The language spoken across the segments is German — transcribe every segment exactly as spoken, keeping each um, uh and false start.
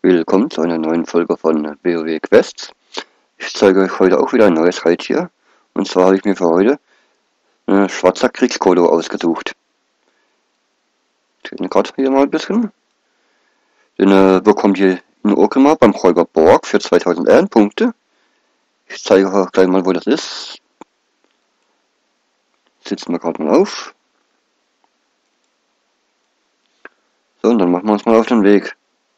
Willkommen zu einer neuen Folge von WoW Quests. Ich zeige euch heute auch wieder ein neues Reittier. Und zwar habe ich mir für heute eine schwarzer Kriegskodo ausgesucht. Ich rede gerade hier mal ein bisschen. Den äh, bekommt ihr in Orgrimmar beim Räuber Borg für zweitausend Ehrenpunkte. Ich zeige euch gleich mal, wo das ist. Sitzen wir gerade mal auf. So, und dann machen wir uns mal auf den Weg.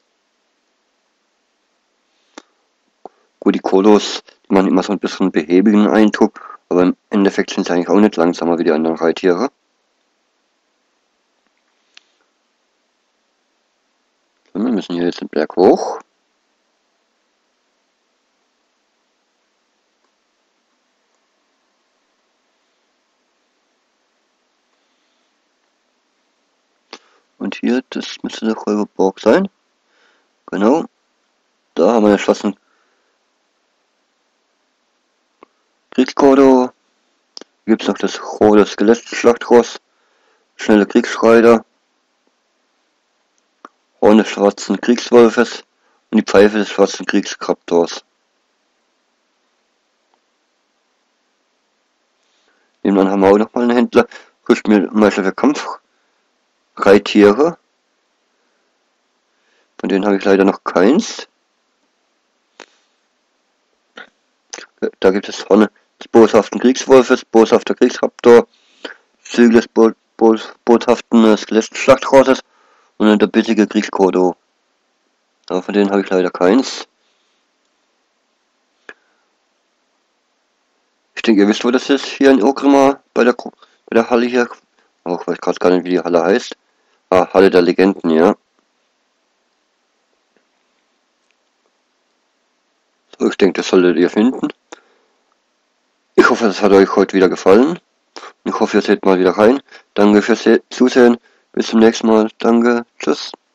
Gut, die Kodos, die machen immer so ein bisschen behäbigen Eindruck, aber im Endeffekt sind sie eigentlich auch nicht langsamer wie die anderen Reittiere. So, wir müssen hier jetzt den Berg hoch. Und hier, das müsste der Räuberborg sein. Genau. Da haben wir den schwarzen Kriegskodo. Hier gibt es noch das rote Skelettschlachtross, schnelle Kriegsreiter, Horn des schwarzen Kriegswolfes und die Pfeife des schwarzen Kriegskraptors. Nebenan haben wir auch nochmal einen Händler, Rüstmeister für Kampfreittiere. Von denen habe ich leider noch keins. Da gibt es Horn des boshaften Kriegswolfes, boshafter Kriegsraptor, Zügel des bo bo boshaften Skelettschlachtrosses und der bittige Kriegskodo. Aber von denen habe ich leider keins. Ich denke, ihr wisst, wo das ist, hier in Orgrimmar, bei der, bei der Halle hier. Auch ich weiß gerade gar nicht, wie die Halle heißt. Ah, Halle der Legenden, ja. So, ich denke, das solltet ihr finden. Ich hoffe, es hat euch heute wieder gefallen. Ich hoffe, ihr seht mal wieder rein. Danke fürs Zusehen. Bis zum nächsten Mal. Danke. Tschüss.